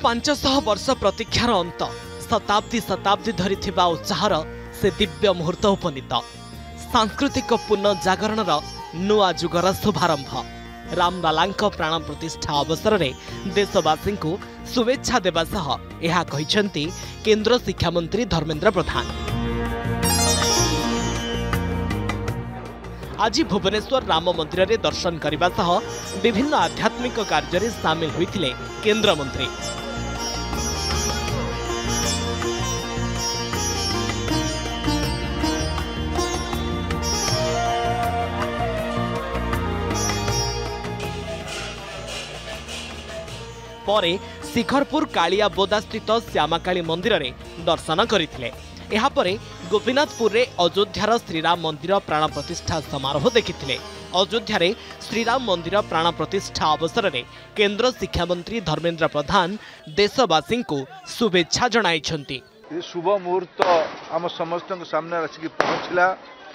500 वर्ष प्रतीक्षार अंत शताब्दी शताब्दी धरी थिबा उत्साहर से दिव्य मुहूर्त उपनीत सांस्कृतिक पुनर्जागरण नुआ जुगर शुभारंभ रामलालांक प्राण प्रतिष्ठा अवसर में देशवासी को शुभेच्छा देवा सह यह कहिसेंती केंद्र शिक्षा मंत्री धर्मेंद्र प्रधान। आज भुवनेश्वर राम मंदिर में दर्शन करने सह विभिन्न आध्यात्मिक कार्य सामिल होते केंद्र मंत्री। परे शिखरपुर कालियाबोदा स्थित श्यामाकाली मंदिर में दर्शन करते। यापरे गोपीनाथपुर रे अयोध्यार श्रीराम मंदिर प्राण प्रतिष्ठा समारोह देखिथिले। अयोध्यारे श्रीराम मंदिर प्राण प्रतिष्ठा अवसर में केंद्र शिक्षा मंत्री धर्मेंद्र प्रधान देशवासी को शुभेच्छा जणाइछंती। शुभ मुहूर्त आम समस्त सामने आसिक पहुँचला।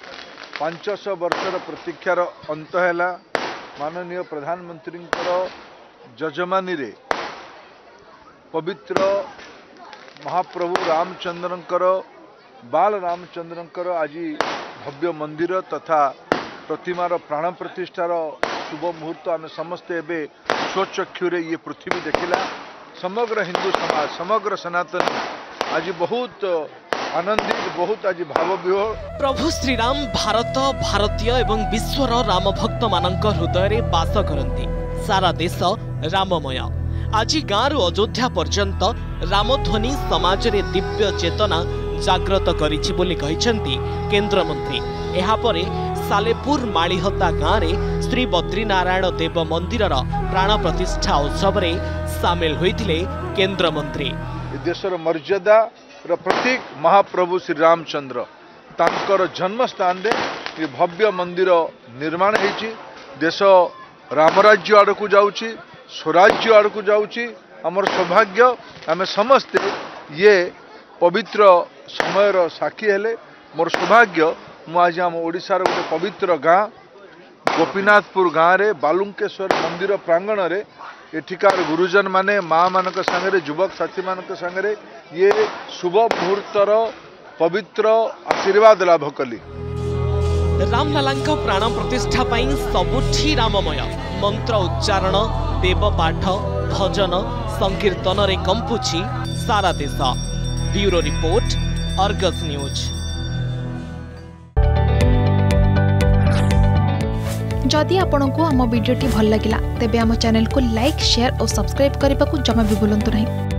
500 वर्षर प्रतीक्षार अंत है। माननीय प्रधानमंत्री जजमानी रे पवित्र महाप्रभु रामचंद्रंकर बाल रामचंद्रंकर आज भव्य मंदिर तथा प्रतिमार प्राण प्रतिष्ठार शुभ मुहूर्त आम समस्ते एवं स्वचक्षुरे ये पृथ्वी देखला। समग्र हिंदू समाज समग्र सनातन आज बहुत आनंदित बहुत आज भाव विह्वल। प्रभु श्रीराम भारत भारतीय एवं विश्वर राम भक्त मानक हृदय रे बास करती। सारा देश राममय। आज गाँव अयोध्या पर्यंत रामध्वनि समाज रे दिव्य चेतना जागृत करिछि बोली कहिसेंती केंद्र मंत्री। एहापरे सालेपुर मालीहता गाँव रे श्री बद्रीनारायण देव मंदिरर प्राण प्रतिष्ठा उत्सव रे सामिल होइथिले केंद्र मंत्री। देशर मर्यादा र प्रतीक महाप्रभु श्री रामचंद्र तांकर जन्म स्थान रे ये भव्य मंदिर निर्माण होइछि। देश रामराज्य आड़कू जाउछि स्वराज्य आड़कू जाउछि। हमर सौभाग्य आमे समस्ते ये पवित्र समयर साक्षी हेले। मोर सौभाग्य मु आज आम ओडिशार गोटे पवित्र गाँ गोपीनाथपुर गाँव रे बालुंकेश्वर मंदिर प्रांगण रे एठिकार गुरुजन माने माँ मानक संगे युवक साथी मानक संगे ये शुभ मुहूर्तर पवित्र आशीर्वाद लाभ कली। रामलालांक प्राण प्रतिष्ठा पाई सबुठी राममय। मंत्र उच्चारण देव पाठ भजन संकीर्तन रे कंपुछि सारा देश। Bureau report Argus news. जदि आपंक आम भिडी भल लगा तेब आम चैनल को लाइक शेयर और सब्सक्राइब करने को जमा भी भूलु नहीं।